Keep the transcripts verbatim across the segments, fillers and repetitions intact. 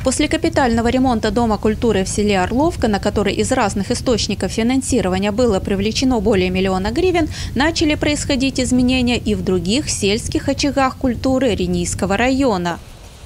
После капитального ремонта Дома культуры в селе Орловка, на который из разных источников финансирования было привлечено более миллиона гривен, начали происходить изменения и в других сельских очагах культуры Ренийского района.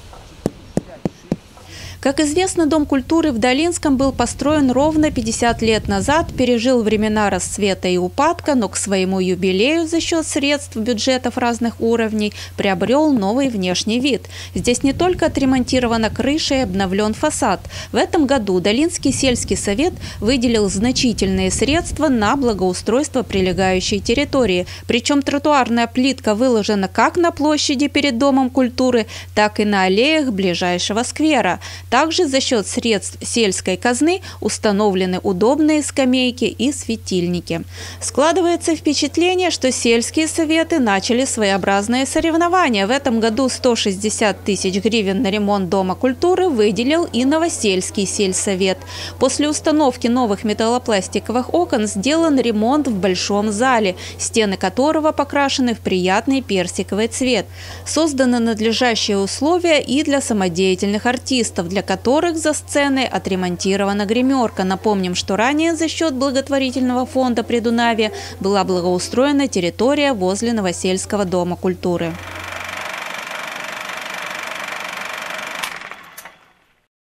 Как известно, Дом культуры в Долинском был построен ровно пятьдесят лет назад, пережил времена расцвета и упадка, но к своему юбилею за счет средств бюджетов разных уровней приобрел новый внешний вид. Здесь не только отремонтирована крыша и обновлен фасад. В этом году Долинский сельский совет выделил значительные средства на благоустройство прилегающей территории. Причем тротуарная плитка выложена как на площади перед Домом культуры, так и на аллеях ближайшего сквера. Также за счет средств сельской казны установлены удобные скамейки и светильники. Складывается впечатление, что сельские советы начали своеобразные соревнования. В этом году сто шестьдесят тысяч гривен на ремонт Дома культуры выделил и Новосельский сельсовет. После установки новых металлопластиковых окон сделан ремонт в большом зале, стены которого покрашены в приятный персиковый цвет. Созданы надлежащие условия и для самодеятельных артистов, для которых за сценой отремонтирована гримерка. Напомним, что ранее за счет благотворительного фонда Придунавия была благоустроена территория возле Новосельского дома культуры.